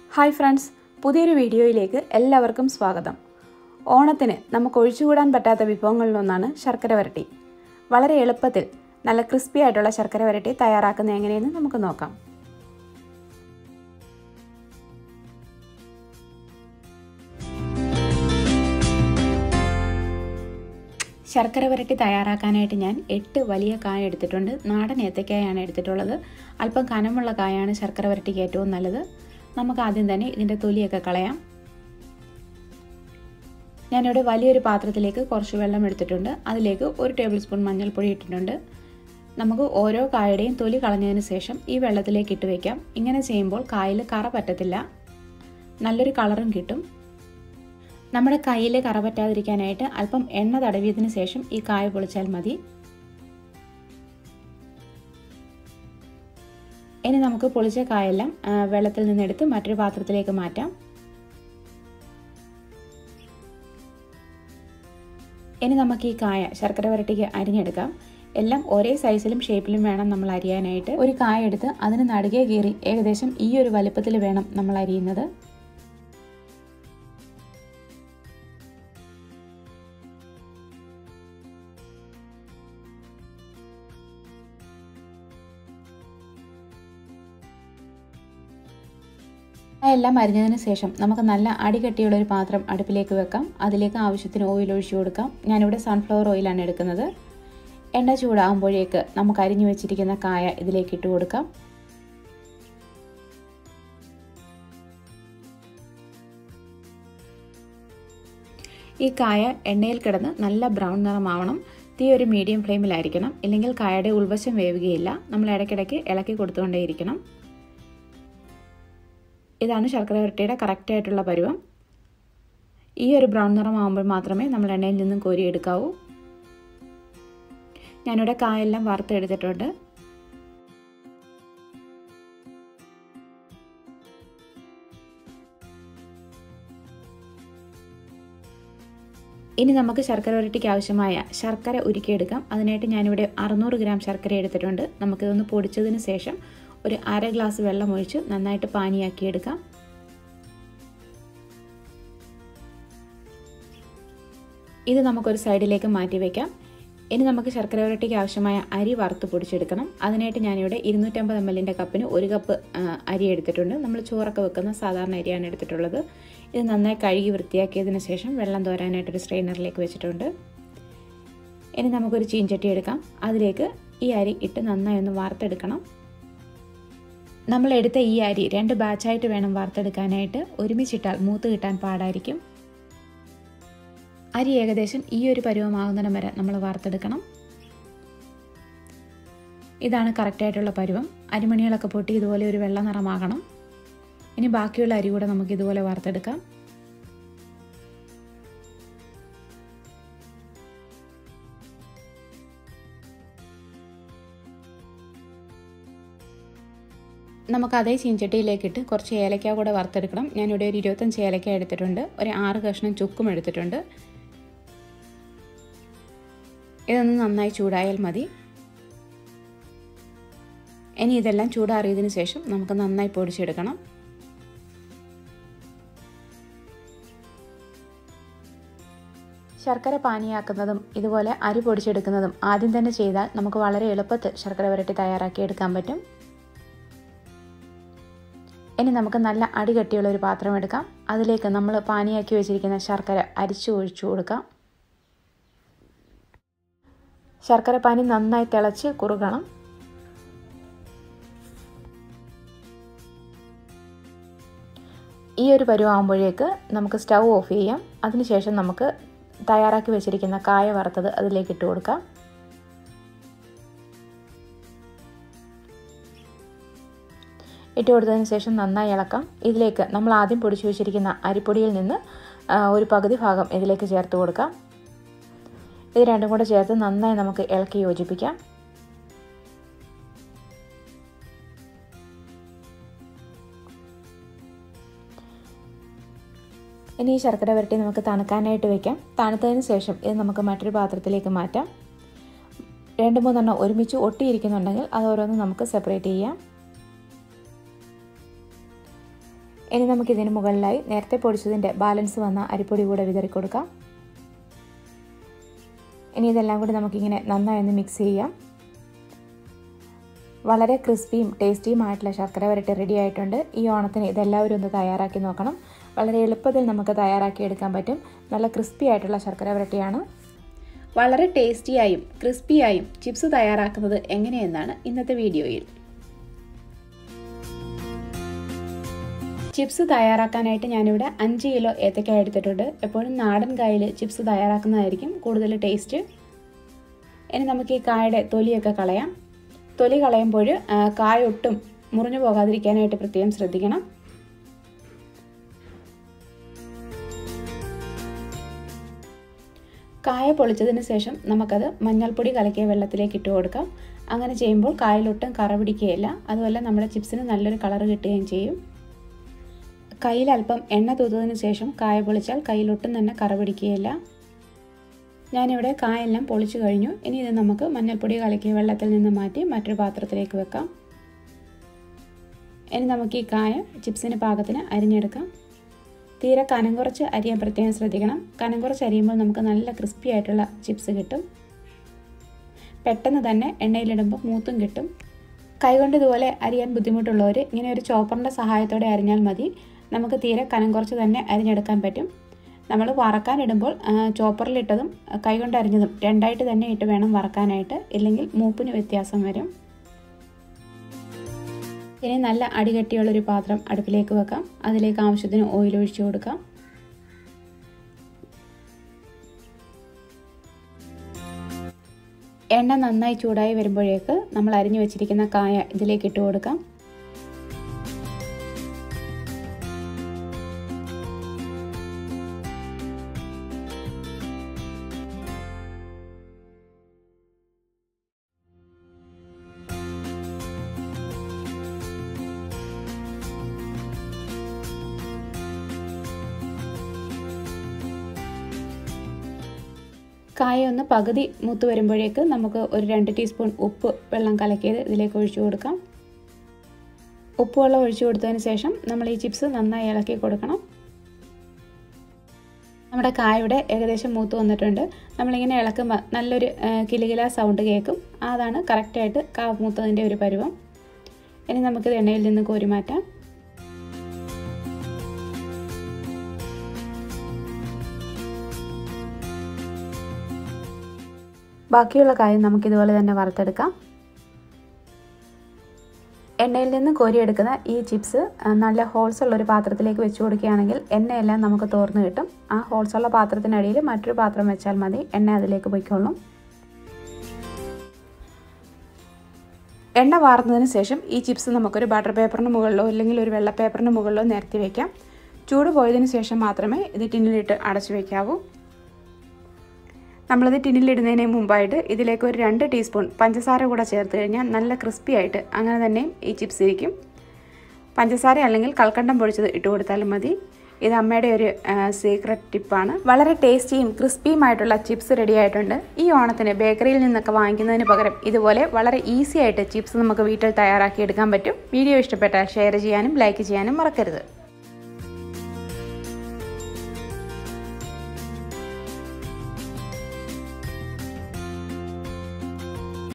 Hi friends, പുതിയൊരു വീഡിയോയിലേക്ക് എല്ലാവർക്കും സ്വാഗതം. ഓണത്തിന് നമുക്ക് ഒഴിച്ചുകൂടാൻ പറ്റാത്ത വിഭവങ്ങളിലൊന്നാണ് ശർക്കര വരട്ടി. വളരെ എളുപ്പത്തിൽ നല്ല ക്രിസ്പി ആയിട്ടുള്ള ശർക്കര വരട്ടി തയ്യാറാക്കുന്നത് എങ്ങനെയെന്ന് നമുക്ക് നോക്കാം. ശർക്കര വരട്ടി തയ്യാറാക്കാനായിട്ട് ഞാൻ 8 വലിയ കായ എടുത്തിട്ടുണ്ട്. നാടൻ ഏത്തക്കായാണ് എടുത്തിട്ടുള്ളത്. അല്പം കനമുള്ള കായാണ് ശർക്കര വരട്ടിക്ക് ഏറ്റവും നല്ലത്. നമുക്ക് ആദ്യം തന്നെ ഇതിൻ്റെ തൊലിയൊക്കെ കളയാം. ഞാനിവിടെ വലിയൊരു പാത്രത്തിലേക്ക് കുറച്ച് വെള്ളം എടുത്തിട്ടുണ്ട്. അതിലേക്ക് 1 ടേബിൾ സ്പൂൺ മഞ്ഞൾപ്പൊടി ഇട്ടിട്ടുണ്ട്. നമുക്ക് ഓരോ കായയുടെയും തൊലി കളഞ്ഞതിന് ശേഷം ഈ വെള്ളത്തിലേക്ക് ഇട്ട് വയ്ക്കാം. ഇങ്ങനെ ചെയ്യുമ്പോൾ കായയിൽ കറ പറ്റത്തില്ല, നല്ലൊരു കളറും കിട്ടും. നമ്മുടെ കയ്യിൽ കറ പറ്റാതിരിക്കാനായിട്ട് അല്പം എണ്ണ തടവിയതിന് ശേഷം ഈ കായ പൊളിച്ചാൽ മതി. ഇനി നമുക്ക് പൊളിച്ച കായെല്ലാം വെള്ളത്തിൽ നിന്നെടുത്ത് മറ്റൊരു പാത്രത്തിലേക്ക് മാറ്റാം. ഇനി നമുക്ക് ഈ കായ ശർക്കര വരട്ടിക്ക് അരിഞ്ഞെടുക്കാം. എല്ലാം ഒരേ സൈസിലും ഷേപ്പിലും വേണം നമ്മൾ അരിയാനായിട്ട്. ഒരു കായ എടുത്ത് അതിന് നടുകെ കീറി ഏകദേശം ഈ ഒരു വലുപ്പത്തിൽ വേണം നമ്മൾ അരിയുന്നത്. എല്ലാം അരിഞ്ഞതിന് ശേഷം നമുക്ക് നല്ല അടികട്ടിയുള്ളൊരു പാത്രം അടുപ്പിലേക്ക് വെക്കാം. അതിലേക്ക് ആവശ്യത്തിന് ഓയിൽ ഒഴിച്ചു കൊടുക്കാം. ഞാനിവിടെ സൺഫ്ലവർ ഓയിലാണ് എടുക്കുന്നത്. എണ്ണ ചൂടാകുമ്പോഴേക്ക് നമുക്ക് അരിഞ്ഞു വെച്ചിരിക്കുന്ന കായ ഇതിലേക്ക് ഇട്ട് കൊടുക്കാം. ഈ കായ എണ്ണയിൽ കിടന്ന് നല്ല ബ്രൗൺ നിറമാവണം. തീ ഒരു മീഡിയം ഫ്ലെയിമിലായിരിക്കണം, ഇല്ലെങ്കിൽ കായയുടെ ഉൾവശം വേവുകയില്ല. നമ്മൾ ഇടയ്ക്കിടയ്ക്ക് ഇളക്കി കൊടുത്തുകൊണ്ടേയിരിക്കണം. ഇതാണ് ശർക്കര വരട്ടിയുടെ കറക്റ്റായിട്ടുള്ള പരുവം. ഈ ഒരു ബ്രൗൺ നിറമാകുമ്പോൾ മാത്രമേ നമ്മൾ എണ്ണയിൽ നിന്നും കോരിയെടുക്കാവൂ. ഞാനിവിടെ കായെല്ലാം വറുത്തെടുത്തിട്ടുണ്ട്. ഇനി നമുക്ക് ശർക്കര വരട്ടിക്ക് ആവശ്യമായ ശർക്കര ഉരുക്കിയെടുക്കാം. അതിനായിട്ട് ഞാനിവിടെ 600 ഗ്രാം ശർക്കര എടുത്തിട്ടുണ്ട്. നമുക്കിതൊന്ന് പൊടിച്ചതിന് ശേഷം ഒരു 1/2 ഗ്ലാസ് വെള്ളം ഒഴിച്ച് നന്നായിട്ട് പാനിയാക്കിയെടുക്കാം. ഇത് നമുക്കൊരു സൈഡിലേക്ക് മാറ്റി വയ്ക്കാം. ഇനി നമുക്ക് ശർക്കര വരട്ടിക്ക് ആവശ്യമായ അരി വറുത്ത് പൊടിച്ചെടുക്കണം. അതിനായിട്ട് ഞാനിവിടെ 250 ml കപ്പിന് 1 കപ്പ് അരി എടുത്തിട്ടുണ്ട്. നമ്മൾ ചോറൊക്കെ വെക്കുന്ന സാധാരണ അരിയാണ് എടുത്തിട്ടുള്ളത്. ഇത് നന്നായി കഴുകി വൃത്തിയാക്കിയതിന് ശേഷം വെള്ളം തോരാനായിട്ടൊരു സ്ട്രെയിനറിലേക്ക് വെച്ചിട്ടുണ്ട്. ഇനി നമുക്കൊരു ചീൻചട്ടി എടുക്കാം. അതിലേക്ക് ഈ അരി ഇട്ട് നന്നായി ഒന്ന് വറുത്തെടുക്കണം. നമ്മൾ എടുത്ത ഈ അരി 2 ബാച്ചായിട്ട് വേണം വറുത്തെടുക്കാനായിട്ട്. ഒരുമിച്ചിട്ടാൽ മൂത്ത് കിട്ടാൻ പാടായിരിക്കും. അരി ഏകദേശം ഈ ഒരു പരുവമാകുന്നിടം വരെ നമ്മൾ വറുത്തെടുക്കണം. ഇതാണ് കറക്റ്റായിട്ടുള്ള പരുവം. അരിമണികളൊക്കെ പൊട്ടി ഇതുപോലെ ഒരു വെള്ള നിറമാകണം. ഇനി ബാക്കിയുള്ള അരി കൂടെ നമുക്ക് ഇതുപോലെ വറുത്തെടുക്കാം. നമുക്ക് അതേ ചീൻചട്ടിയിലേക്കിട്ട് കുറച്ച് ഏലക്ക കൂടെ വറുത്തെടുക്കണം. ഞാനിവിടെ ഒരു 25 ഏലക്ക എടുത്തിട്ടുണ്ട്. ഒരു 6 കഷ്ണം ചുക്കും എടുത്തിട്ടുണ്ട്. ഇതൊന്ന് നന്നായി ചൂടായാൽ മതി. ഇനി ഇതെല്ലാം ചൂടാറിയതിന് ശേഷം നമുക്ക് നന്നായി പൊടിച്ചെടുക്കണം. ശർക്കര പാനിയാക്കുന്നതും ഇതുപോലെ അരി പൊടിച്ചെടുക്കുന്നതും ആദ്യം തന്നെ ചെയ്താൽ നമുക്ക് വളരെ എളുപ്പത്തിൽ ശർക്കര വരട്ടി തയ്യാറാക്കി എടുക്കാൻ പറ്റും. ഇനി നമുക്ക് നല്ല അടികട്ടിയുള്ള ഒരു പാത്രം എടുക്കാം. അതിലേക്ക് നമ്മൾ പാനിയാക്കി വെച്ചിരിക്കുന്ന ശർക്കര അരിച്ചു ഒഴിച്ചു കൊടുക്കാം. ശർക്കര പാനി നന്നായി തിളച്ച് കുറുകണം. ഈ ഒരു പരുവാകുമ്പോഴേക്ക് നമുക്ക് സ്റ്റൗ ഓഫ് ചെയ്യാം. അതിനുശേഷം നമുക്ക് തയ്യാറാക്കി വെച്ചിരിക്കുന്ന കായ വറുത്തത് അതിലേക്ക് ഇട്ട് കൊടുക്കാം. ഇട്ട് കൊടുത്തതിന് ശേഷം നന്നായി ഇളക്കാം. ഇതിലേക്ക് നമ്മൾ ആദ്യം പൊടിച്ചു വെച്ചിരിക്കുന്ന അരിപ്പൊടിയിൽ നിന്ന് ഒരു പകുതി ഭാഗം ഇതിലേക്ക് ചേർത്ത് കൊടുക്കാം. ഇത് രണ്ടും കൂടെ ചേർത്ത് നന്നായി നമുക്ക് ഇളക്കി യോജിപ്പിക്കാം. ഇനി ഈ ശർക്കര വരട്ടി നമുക്ക് തണുക്കാനായിട്ട് വയ്ക്കാം. തണുത്തതിന് ശേഷം ഇത് നമുക്ക് മറ്റൊരു പാത്രത്തിലേക്ക് മാറ്റാം. 2-3 എണ്ണം ഒരുമിച്ച് ഒട്ടിയിരിക്കുന്നുണ്ടെങ്കിൽ അത് ഓരോന്ന് നമുക്ക് സെപ്പറേറ്റ് ചെയ്യാം. ഇനി നമുക്കിതിന് മുകളിലായി നേരത്തെ പൊടിച്ചതിൻ്റെ ബാലൻസ് വന്ന അരിപ്പൊടി കൂടെ വിതറി കൊടുക്കാം. ഇനി ഇതെല്ലാം കൂടി നമുക്കിങ്ങനെ നന്നായി ഒന്ന് മിക്സ് ചെയ്യാം. വളരെ ക്രിസ്പിയും ടേസ്റ്റിയുമായിട്ടുള്ള ശർക്കര വരട്ടി റെഡി ആയിട്ടുണ്ട്. ഈ ഓണത്തിന് ഇതെല്ലാവരും ഒന്ന് തയ്യാറാക്കി നോക്കണം. വളരെ എളുപ്പത്തിൽ നമുക്ക് തയ്യാറാക്കി എടുക്കാൻ പറ്റും. നല്ല ക്രിസ്പി ആയിട്ടുള്ള ശർക്കര വരട്ടിയാണ്. വളരെ ടേസ്റ്റിയായും ക്രിസ്പിയായും ചിപ്സ് തയ്യാറാക്കുന്നത് എങ്ങനെയെന്നാണ് ഇന്നത്തെ വീഡിയോയിൽ. ചിപ്സ് തയ്യാറാക്കാനായിട്ട് ഞാനിവിടെ 5 കിലോ ഏത്തക്ക എടുത്തിട്ടുണ്ട്. എപ്പോഴും നാടൻ കായയിൽ ചിപ്സ് തയ്യാറാക്കുന്നതായിരിക്കും കൂടുതൽ ടേസ്റ്റ്. ഇനി നമുക്ക് ഈ കായയുടെ തൊലിയൊക്കെ കളയാം. തൊലി കളയുമ്പോൾ കായ ഒട്ടും മുറിഞ്ഞു പോകാതിരിക്കാനായിട്ട് പ്രത്യേകം ശ്രദ്ധിക്കണം. കായ പൊളിച്ചതിന് ശേഷം നമുക്കത് മഞ്ഞൾപ്പൊടി കലക്കിയ വെള്ളത്തിലേക്ക് ഇട്ട് കൊടുക്കാം. അങ്ങനെ ചെയ്യുമ്പോൾ കായലൊട്ടും കറ പിടിക്കുകയില്ല. അതുപോലെ നമ്മുടെ ചിപ്സിന് നല്ലൊരു കളർ കിട്ടുകയും ചെയ്യും. കയ്യിൽ അല്പം എണ്ണ തൂത്തതിന് ശേഷം കായ പൊളിച്ചാൽ കയ്യിലൊട്ടും തന്നെ കറ പിടിക്കുകയില്ല. ഞാനിവിടെ കായെല്ലാം പൊളിച്ചു കഴിഞ്ഞു. ഇനി ഇത് നമുക്ക് മഞ്ഞൾപ്പൊടി കലക്കിയ വെള്ളത്തിൽ നിന്ന് മാറ്റി മറ്റൊരു പാത്രത്തിലേക്ക് വെക്കാം. ഇനി നമുക്ക് ഈ കായ ചിപ്സിന് പാകത്തിന് അരിഞ്ഞെടുക്കാം. തീരെ കനം കുറച്ച് അരിയാൻ പ്രത്യേകം ശ്രദ്ധിക്കണം. കനം കുറച്ച് അരിയുമ്പോൾ നമുക്ക് നല്ല ക്രിസ്പി ആയിട്ടുള്ള ചിപ്സ് കിട്ടും. പെട്ടെന്ന് തന്നെ എണ്ണയിലിടുമ്പോൾ മൂത്തും കിട്ടും. കൈകൊണ്ട് ഇതുപോലെ അരിയാൻ ബുദ്ധിമുട്ടുള്ളവർ ഇങ്ങനെ ഒരു ചോപ്പറിൻ്റെ സഹായത്തോടെ അരിഞ്ഞാൽ മതി. നമുക്ക് തീരെ കനം കുറച്ച് തന്നെ അരിഞ്ഞെടുക്കാൻ പറ്റും. നമ്മൾ വറക്കാനിടുമ്പോൾ ചോപ്പറിലിട്ടതും കൈകൊണ്ട് അരിഞ്ഞതും രണ്ടായിട്ട് തന്നെ ഇട്ട് വേണം വറക്കാനായിട്ട്, ഇല്ലെങ്കിൽ മൂപ്പിന് വ്യത്യാസം വരും. ഇനി നല്ല അടികട്ടിയുള്ളൊരു പാത്രം അടുപ്പിലേക്ക് വെക്കാം. അതിലേക്ക് ആവശ്യത്തിന് ഓയിൽ ഒഴിച്ചു കൊടുക്കാം. എണ്ണ നന്നായി ചൂടായി വരുമ്പോഴേക്ക് നമ്മൾ അരിഞ്ഞു വെച്ചിരിക്കുന്ന കായ ഇതിലേക്ക് ഇട്ട് കൊടുക്കാം. കായ ഒന്ന് പകുതി മൂത്ത് വരുമ്പോഴേക്ക് നമുക്ക് ഒരു 2 ടീസ്പൂൺ ഉപ്പ് വെള്ളം കലക്കിയത് ഇതിലേക്ക് ഒഴിച്ചു കൊടുക്കാം. ഉപ്പ് വെള്ളം ഒഴിച്ചു കൊടുത്തതിന് ശേഷം നമ്മൾ ഈ ചിപ്സ് നന്നായി ഇളക്കി കൊടുക്കണം. നമ്മുടെ കായയുടെ ഏകദേശം മൂത്ത് വന്നിട്ടുണ്ട്. നമ്മളിങ്ങനെ ഇളക്കുമ്പോൾ നല്ലൊരു കിലുകില സൗണ്ട് കേൾക്കും. അതാണ് കറക്റ്റായിട്ട് കാ മൂത്തതിൻ്റെ ഒരു പരുവം. ഇനി നമുക്കിത് എണ്ണയിൽ നിന്ന് കോരി മാറ്റാം. ബാക്കിയുള്ള കായം നമുക്കിതുപോലെ തന്നെ വറുത്തെടുക്കാം. എണ്ണയിൽ നിന്ന് കോരിയെടുക്കുന്ന ഈ ചിപ്സ് നല്ല ഹോൾസ് ഉള്ളൊരു പാത്രത്തിലേക്ക് വെച്ച് കൊടുക്കുകയാണെങ്കിൽ എണ്ണയെല്ലാം നമുക്ക് തോർന്ന് കിട്ടും. ആ ഹോൾസ് ഉള്ള പാത്രത്തിനടിയിൽ മറ്റൊരു പാത്രം വെച്ചാൽ മതി, എണ്ണ അതിലേക്ക് പൊയ്ക്കൊള്ളും. എണ്ണ വാർന്നതിന് ശേഷം ഈ ചിപ്സ് നമുക്കൊരു ബട്ടർ പേപ്പറിന് മുകളിലോ അല്ലെങ്കിൽ ഒരു വെള്ള പേപ്പറിന് മുകളിലോ നിരത്തി വയ്ക്കാം. ചൂട് പോയതിന് ശേഷം മാത്രമേ ഇത് ടിന്നിലിട്ട് അടച്ചു വയ്ക്കാവൂ. നമ്മളിത് ടിന്നിലിടുന്നതിന് മുമ്പായിട്ട് ഇതിലേക്ക് ഒരു 2 ടീസ്പൂൺ പഞ്ചസാര കൂടെ ചേർത്ത് കഴിഞ്ഞാൽ നല്ല ക്രിസ്പി ആയിട്ട് അങ്ങനെ തന്നെയും ഈ ചിപ്സ് ഇരിക്കും. പഞ്ചസാര അല്ലെങ്കിൽ കൽക്കണ്ടം പൊടിച്ചത് ഇട്ട് കൊടുത്താലും മതി. ഇത് അമ്മയുടെ ഒരു സീക്രട്ട് ടിപ്പാണ്. വളരെ ടേസ്റ്റിയും ക്രിസ്പിയുമായിട്ടുള്ള ചിപ്സ് റെഡി ആയിട്ടുണ്ട്. ഈ ഓണത്തിന് ബേക്കറിയിൽ നിന്നൊക്കെ വാങ്ങിക്കുന്നതിന് പകരം ഇതുപോലെ വളരെ ഈസി ആയിട്ട് ചിപ്സ് നമുക്ക് വീട്ടിൽ തയ്യാറാക്കി എടുക്കാൻ പറ്റും. വീഡിയോ ഇഷ്ടപ്പെട്ടാൽ ഷെയർ ചെയ്യാനും ലൈക്ക് ചെയ്യാനും മറക്കരുത്.